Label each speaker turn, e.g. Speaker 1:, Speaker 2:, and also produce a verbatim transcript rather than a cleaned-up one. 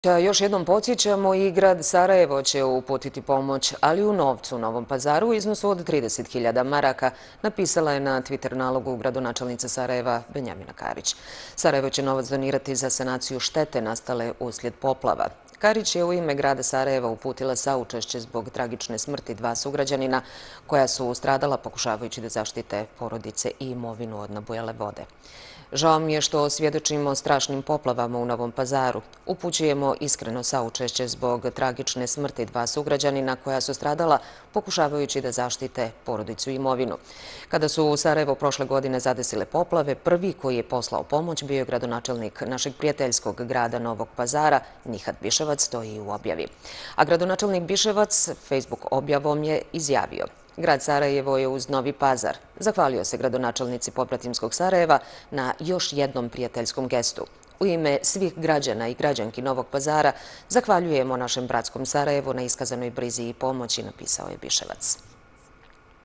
Speaker 1: Još jednom podsjećamo, i grad Sarajevo će uputiti pomoć, ali u novcu u Novom Pazaru u iznosu od trideset hiljada maraka, napisala je na Twitter nalogu gradonačelnica Sarajeva Benjamina Karić. Sarajevo će novac donirati za sanaciju štete nastale uslijed poplava. Karić je u ime grada Sarajeva uputila saučešće zbog tragične smrti dva sugrađanina koja su stradala pokušavajući da zaštite porodice i imovinu od nabujale vode. Žao mi je što svjedočimo strašnim poplavama u Novom Pazaru. Upućujemo iskreno saučešće zbog tragične smrti dva sugrađanina koja su stradala pokušavajući da zaštite porodicu i imovinu. Kada su u Sarajevo prošle godine zadesile poplave, prvi koji je poslao pomoć bio je gradonačelnik našeg prijateljskog grada Novog Pazara, Nihat Biševac, stoji u objavi. A gradonačelnik Biševac Facebook objavom je izjavio: grad Sarajevo je uz Novi Pazar. Zahvalio se gradonačelnici Popratimskog Sarajeva na još jednom prijateljskom gestu. U ime svih građana i građanki Novog Pazara zahvaljujemo našem bratskom Sarajevu na iskazanoj brizi i pomoći, napisao je Biševac.